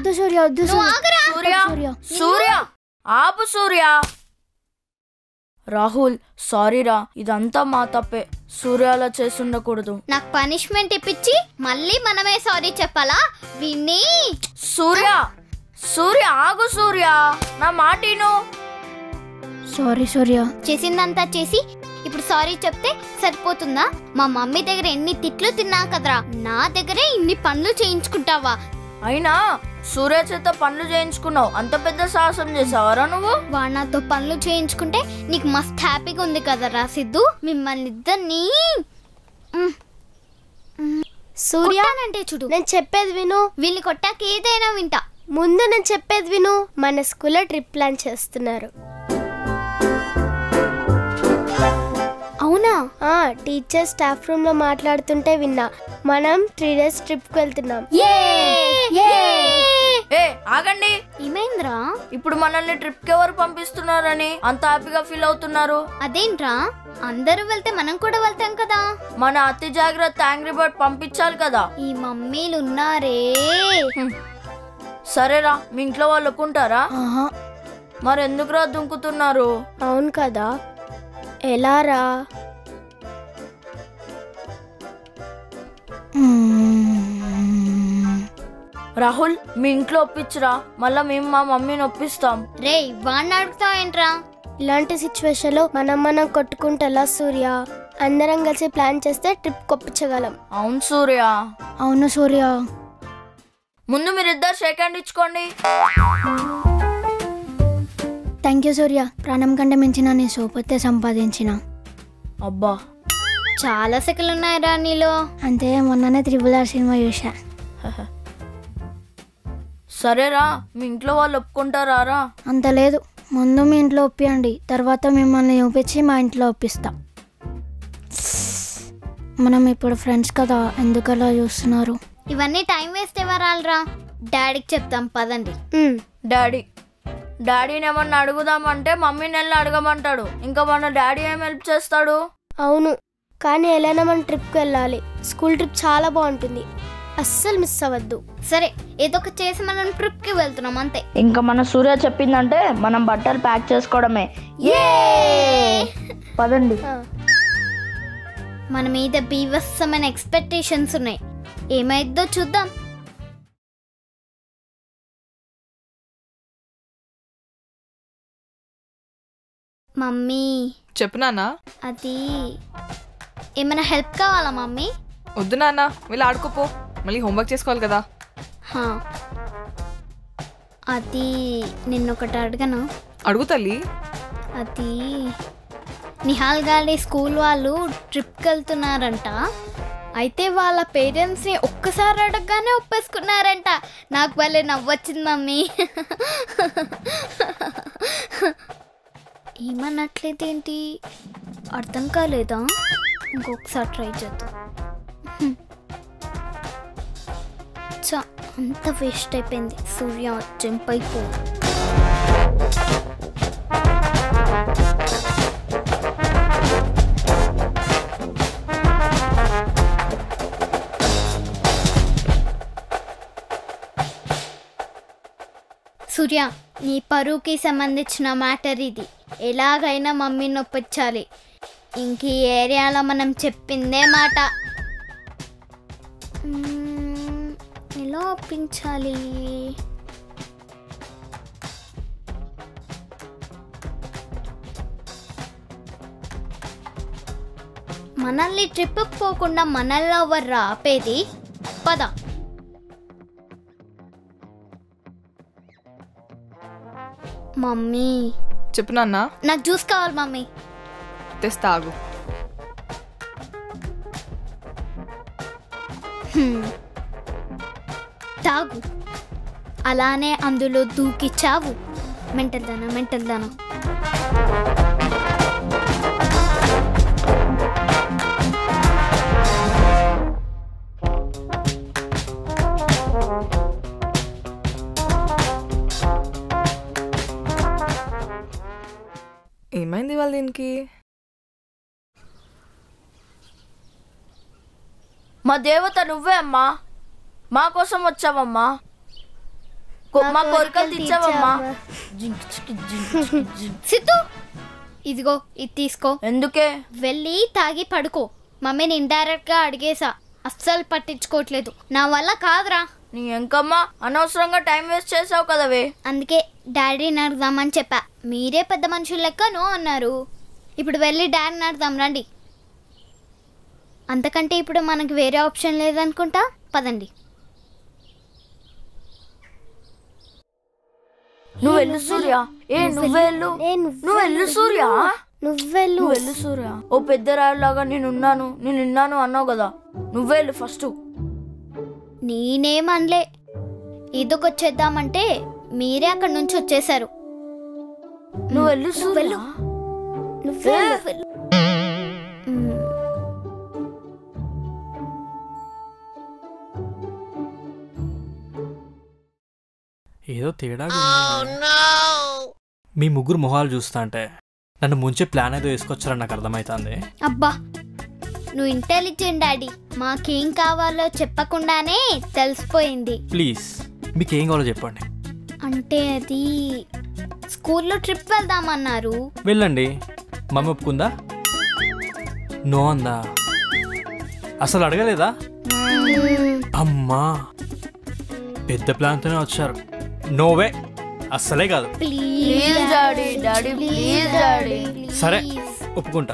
వద్దు సూర్య వద్దు సూర్య సూర్య ఆపు సూర్య. రాహుల్ సారీరా, ఇదంతా మా తప్పే. సూర్య అలా చేసుండకూడదు. నాకు పనిష్మెంట్ ఇప్పించి మళ్ళీ మనమే సారీ చెప్పాలా విని? సూర్య సూర్య ఆగు సూర్య, నా మాటిను. సారీ సూర్య. చేసిందంతా చేసి ఇప్పుడు సారీ చెప్తే సరిపోతుందా? మా మమ్మీ దగ్గర ఎన్ని తిట్లు తిన్నా కదరా, నా దగ్గరే ఇన్ని పనులు చేయించుకుంటావా? అయినా సూర్య చేత పనులు చేయించుకున్నావు, అంత పెద్ద సాహసం చేసావరా నువ్వు? వాడు నాతో పనులు చేయించుకుంటే నీకు మస్త్ హ్యాపీగా ఉంది కదరా సిద్ధు. మిమ్మల్ని ఇద్దరిని సూర్య అంటే చూడు, నేను చెప్పేది విను. వీళ్ళని కొట్టాక ఏదైనా వింటా. ముందు నేను చెప్పేది విను. మన స్కూల్లో ట్రిప్ ప్లాన్ చేస్తున్నారు. అవునా? టీచర్ స్టాఫ్ రూమ్ లో మాట్లాడుతుంటే విన్నా. మనం 3 days ట్రిప్ కి వెళ్తున్నాం. ఆగండి. ఏమైందిరా? ఇప్పుడు మనల్ని ట్రిప్ కి ఎవరు పంపిస్తున్నారని అంత హ్యాపీగా ఫీల్ అవుతున్నారు? అదేంట్రా, అందరూ వెళ్తే మనం కూడా వెళ్తాం కదా. మన అతి జాగ్రత్త యాంగ్రీ బర్డ్ పంపించాలి కదా. ఈ మమ్మీలు ఉన్నారే. సరేరా, మీ ఇంట్లో వాళ్ళు ఒప్పుకుంటారా? మరి ఎందుకురా దుంకుతున్నారు? అవును కదా, ఎలారా? రాహుల్, మీ ఇంట్లో ఒప్పించరా, మళ్ళా మేము మా మమ్మీని ఒప్పిస్తాం. రే, వాడిని అడుగుతావు ఏంట్రా? ఇలాంటి సిచ్యువేషన్ లో మనం కొట్టుకుంటే ఎలా సూర్య? అందరం కలిసి ప్లాన్ చేస్తే ట్రిప్ కొప్పించగలం. అవును సూర్య. అవును సూర్య. ముందు మీరిద్దరు షేక్ హ్యాండ్ ఇచ్చుకోండి. Thank you Surya. ప్రాణం కంటే మించిన నీ సోపత్తే సంపాదించిన. అబ్బా, చాలా సెకలు ఉన్నాయిరా నీలో. అంతే, మొన్ననే RRR సినిమా చూసా. సరేరా, మీ ఇంట్లో వాళ్ళు ఒప్పుకుంటారా? అంత లేదు, ముందు మీ ఇంట్లో ఒప్పియండి, తర్వాత మిమ్మల్ని ఒప్పించి మా ఇంట్లో ఒప్పిస్తాం. మనం ఇప్పుడు ఫ్రెండ్స్ కదా, ఎందుకలా చూస్తున్నారు? ఇవన్నీ టైం వేస్ట్ ఎవరాలరా? డాడీకి చెప్తాం పదండి. డాడీని ఏమన్నా అడుగుదామంటే మమ్మీని వెళ్ళి అడగమంటాడు. ఇంకా మన డాడీ ఏం హెల్ప్ చేస్తాడు? అవును, కానీ ఎలా మనం ట్రిప్కి వెళ్ళాలి. స్కూల్ ట్రిప్ చాలా బాగుంటుంది, అస్సలు మిస్ అవ్వద్దు. సరే, ఏదో ఒక చేసి మనం ట్రిప్ కి వెళ్తున్నాం అంతే. ఇంకా మన సూర్య చెప్పిందంటే మనం బట్టలు ప్యాక్ చేసుకోవడమే. పదండి. మన మీద బీభత్సమైన ఎక్స్పెక్టేషన్స్ ఉన్నాయి, ఏమైద్దో చూద్దాం. మమ్మీ. చెప్పు నాన్న. అది ఏమైనా హెల్ప్ కావాలా మమ్మీ? వద్దు నాన్న, వెళ్ళి ఆడుకోపో, మళ్ళీ హోంవర్క్ చేసుకోవాలి కదా. అది నిన్నొకటి అడగను. అడుగు తల్లి. అది నిహాల్ గాలి స్కూల్ వాళ్ళు ట్రిప్కి వెళ్తున్నారంట. అయితే వాళ్ళ పేరెంట్స్ని ఒక్కసారి అడగగానే ఒప్పేసుకున్నారంట. నాకు భలే నవ్వొచ్చింది మమ్మీ. ఏమన్నట్లేదేంటి అర్థం కాలేదా? ఇంకొకసారి ట్రై చేద్దాం. అంత వేస్ట్ అయిపోయింది. సూర్య జంప్ అయిపో. సూర్య, నీ పరువుకి సంబంధించిన మ్యాటర్ ఇది. ఎలాగైనా మమ్మీని నొప్పించాలి. ఇంక ఈ ఏరియాలో మనం చెప్పిందే మాట. ఎలా ఒప్పించాలి? మనల్ని ట్రిప్కి పోకుండా మనల్ని ఎవరు ఆపేది? పద. మమ్మీ. చెప్పు నాన్న. నాకు జ్యూస్ కావాలి మమ్మీ. తెస్తా, ఆగు. తాగు. అలానే అందులో దూకిచ్చావు. మెంటల్ దానా. ఏమైంది వాళ్ళ దీనికి? మా దేవత నువ్వే అమ్మా, మా కోసం వచ్చావమ్మా. మా కోరికలు తీర్చావమ్మా. సిద్ధు ఇదిగో ఇది తీసుకో. ఎందుకే? వెళ్ళి తాగి పడుకో. మమ్మీని ఇండైరెక్ట్ గా అడిగేసా, అస్సలు పట్టించుకోవట్లేదు. నా వల్ల కాదురా. నీ ఎంకమ్మా అనవసరంగా టైం వేస్ట్ చేసావు కదవే. అందుకే డాడీని అడుగుదామని చెప్పా. మీరే పెద్ద మనుషులు లెక్క నో అన్నారు. ఇప్పుడు వెళ్ళి డాడీని అడుగుదాం రండి. అంతకంటే ఇప్పుడు మనకు వేరే ఆప్షన్ లేదనుకుంటా. పదండి. నువ్వు వెళ్ళు సూర్య. నువ్వెళ్ళు. సూర్య. నువ్వెళ్ళు. సూర్య. ఓ పెద్ద రాయులాగా నేనున్నాను అన్నావు కదా, నువ్వెళ్ళు ఫస్ట్. నేనేమనలే. ఇదొకొచ్చేద్దామంటే మీరే అక్కడి నుంచి వచ్చేసారు. నువ్వెళ్ళు సూర్య. ఏదో తేడా. మీ ముగ్గురు మొహాలు చూస్తా అంటే నన్ను ముంచే ప్లాన్ ఏదో వేసుకొచ్చారని నాకు అర్థమవుతుంది. అబ్బా నువ్వు ఇంటెలిజెంట్ డాడీ. మాకేం కావాలో చెప్పకుండానే తెలిసిపోయింది. ప్లీజ్ మీకేం కావాలో చెప్పండి. అంటే అది స్కూల్లో ట్రిప్ వెళ్దామన్నారు. వెళ్ళండి. మమ్మీ ఒప్పుకుందా? నో అందా? అసలు అడగలేదా? అమ్మా పెద్ద ప్లాన్తోనే వచ్చారు. నోవే, అస్సలే కాదు. Please daddy, daddy please daddy. సరే ఒప్పుకుంటా.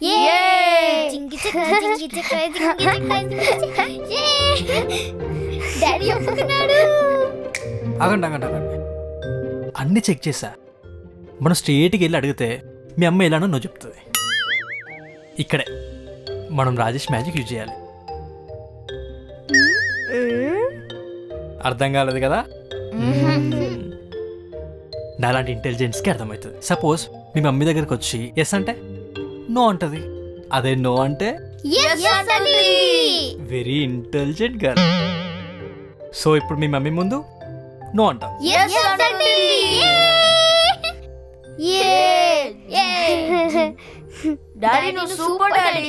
డాడీ ఒప్పుకున్నాడు. ఆగండి ఆగండి ఆగండి. అన్నీ చెక్ చేశా. మనం స్ట్రేట్కి వెళ్ళి అడిగితే మీ అమ్మ ఎలానో నువ్వు చెప్తుంది. ఇక్కడే మనం రాజేష్ మ్యాజిక్ యూజ్ చేయాలి. అర్థం కాలేదు కదా? నాలాంటి ఇంటెలిజెన్స్కి అర్థమవుతుంది. సపోజ్ మీ మమ్మీ దగ్గరకు వచ్చి ఎస్ అంటే నో అంటది. అదే నో అంటే వెరీ ఇంటెలిజెంట్ గర్ల్. సో ఇప్పుడు మీ మమ్మీ ముందు నో అంటాం. డాడీ నువ్వు సూపర్ డాడీ.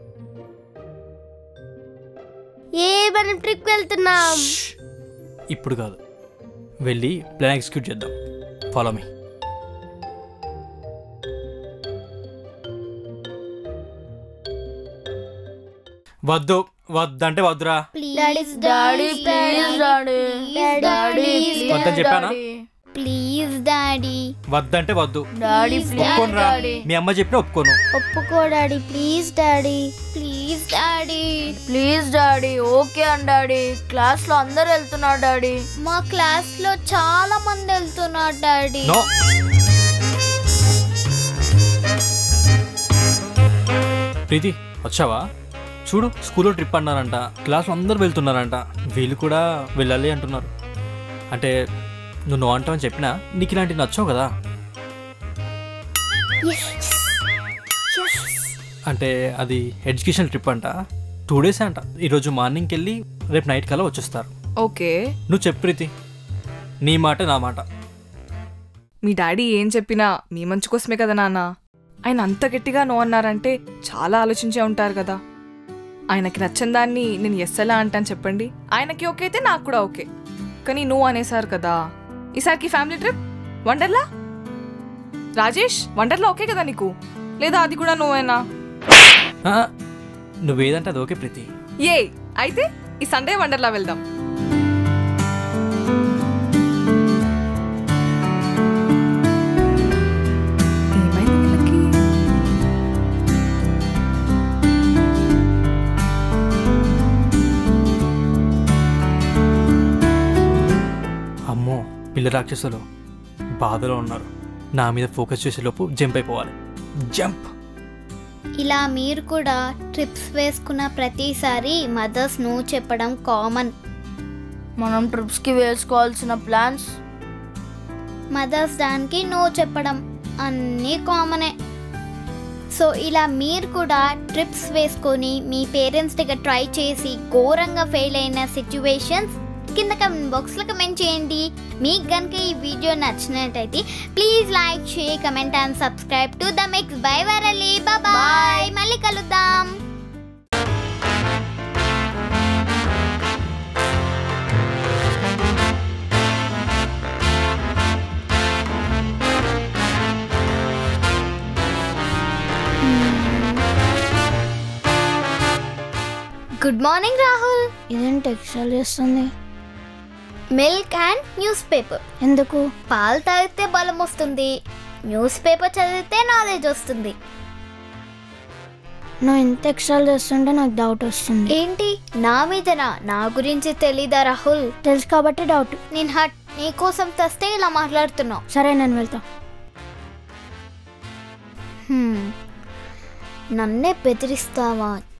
మనం ట్రిప్ వెళ్తున్నాం. ఇప్పుడు కాదు, వెళ్ళి ప్లాన్ ఎగ్జిక్యూట్ చేద్దాం. Follow me. వద్దు వద్దంటే వద్దురా. Daddy please daddy. వద్దని చెప్పానా? Please daddy. వద్దంటే వద్దు. డాడీ ఒప్పుకోనురా. మీ అమ్మ చెప్పినా ఒప్పుకోను. ఒప్పుకో daddy. Please daddy. Please daddy. Please daddy. Okay అని డాడీ. క్లాస్ లో అందరు వెళ్తున్నారు డాడీ. మా క్లాస్ లో చాలా మంది వెళ్తున్నారు డాడీ. నో. ప్రీతి వచ్చావా? చూడు స్కూల్లో ట్రిప్ అన్నారంట, క్లాస్లో అందరూ వెళ్తున్నారంట, వీళ్ళు కూడా వెళ్ళాలి అంటున్నారు. అంటే నువ్వు నో అంటావని చెప్పినా నీకు ఇలాంటివి నచ్చావు కదా. అంటే అది ఎడ్యుకేషన్ ట్రిప్ అంట, 2 days అంట. ఈరోజు మార్నింగ్కి వెళ్ళి రేపు నైట్ కల్లా వచ్చేస్తారు. ఓకే నువ్వు చెప్పు ప్రీతి, నీ మాట నా మాట. మీ డాడీ ఏం చెప్పినా మీ మంచి కోసమే కదా నాన్న. ఆయన అంత గట్టిగా నో అన్నారంటే చాలా ఆలోచించే ఉంటారు కదా. ఆయనకి నచ్చని దాన్ని నేను ఎస్ ఎలా అంటాను చెప్పండి. ఆయనకి ఓకే అయితే నాకు కూడా ఓకే. కానీ నువ్వు అనేసారు కదా. ఈసారికి family trip Wonderla. Rajesh Wonderla okay కదా నీకు? లేదా అది కూడా నువ్వేనా? నువ్వేదంటే అది ఓకే ప్రీతి. ఏ అయితే ఈ సండే వండర్లా వెళ్దాం. అమ్మో పిల్ల రాక్షసులు బాధలో ఉన్నారు. నా మీద ఫోకస్ చేసేలోపు జంప్ అయిపోవాలి. జంప్. ఇలా మీరు కూడా ట్రిప్స్ వేసుకున్న ప్రతిసారి మదర్స్ నో చెప్పడం కామన్. మనం ట్రిప్స్కి వేసుకోవాల్సిన ప్లాన్స్, మదర్స్ దానికి నో చెప్పడం అన్నీ కామనే. సో ఇలా మీరు కూడా ట్రిప్స్ వేసుకొని మీ పేరెంట్స్ దగ్గర ట్రై చేసి ఘోరంగా ఫెయిల్ అయిన సిచ్యువేషన్స్ కింద కమెంట్ బాక్స్లో కమెంట్ చేయండి. మీకు కనుక ఈ వీడియో నచ్చినట్టయితే please like, share, comment and subscribe to the mix by virally. Bye. మళ్ళీ కలుద్దాం. Good morning Rahul. ఇదేంటి ఎక్స్ట్రాలు చేస్తుంది? Milk and newspaper. ఎందుకు? పాలు తాగితే బలం వస్తుంది, న్యూస్ పేపర్ చదివితే నాలెడ్జ్ వస్తుంది. నువ్వు ఇంత ఎక్స్ట్రాలు చేస్తుంటే నాకు డౌట్ వస్తుంది. ఏంటి నా మీదనా? నా గురించి తెలీదా రాహుల్? తెలుసు కాబట్టి డౌట్. నేను హట్ నీ కోసం తెస్తే ఇలా మాట్లాడుతున్నావు. సరే నేను వెళ్తా. నన్నే బెదిరిస్తావా?